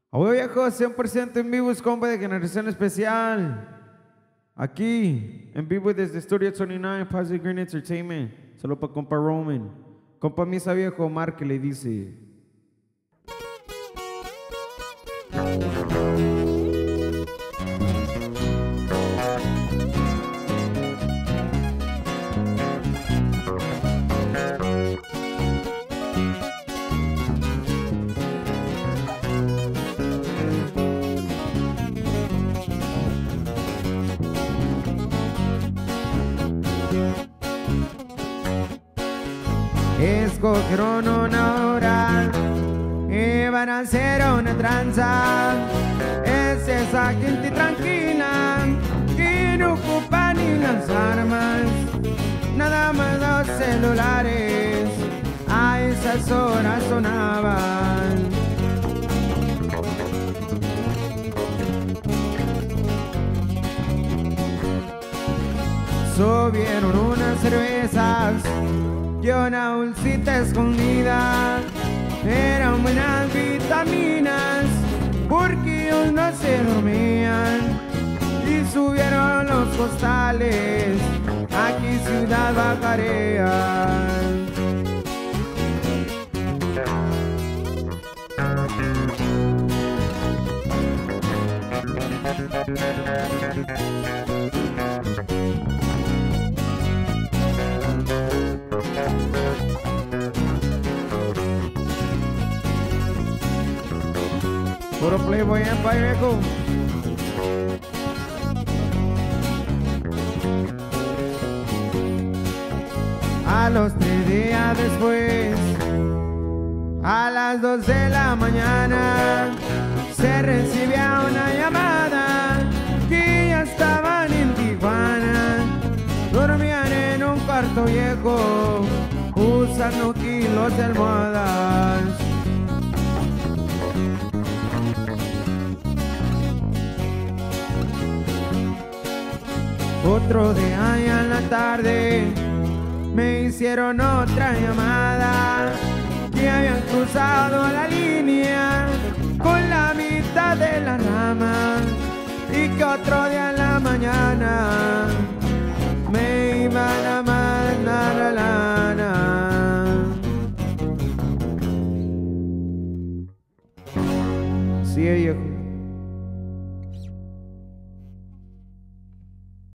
Hoy viejo, 100% en vivo, es compa de Generación Especial. Aquí, en vivo desde Studio 29, Positive Green Entertainment. Solo para compa Roman. Compa Misa viejo, Omar, que le dice. Escogieron una hora y van a hacer una tranza. Es esa gente tranquila que no ocupa ni las armas, nada más los celulares a esas horas sonaban. Subieron unas cervezas y una bolsita escondida. Eran buenas vitaminas porque ellos no se dormían. Y subieron los costales, aquí Ciudad Bacarea. Puro Playboy Empire, viejo. A los 3 días después, a las 2 de la mañana, se recibía una llamada que ya estaban en Tijuana. Dormían en un cuarto viejo, usando kilos de almohadas. Otro día allá en la tarde me hicieron otra llamada, que habían cruzado la línea con la mitad de la rama y que otro día en la mañana me iban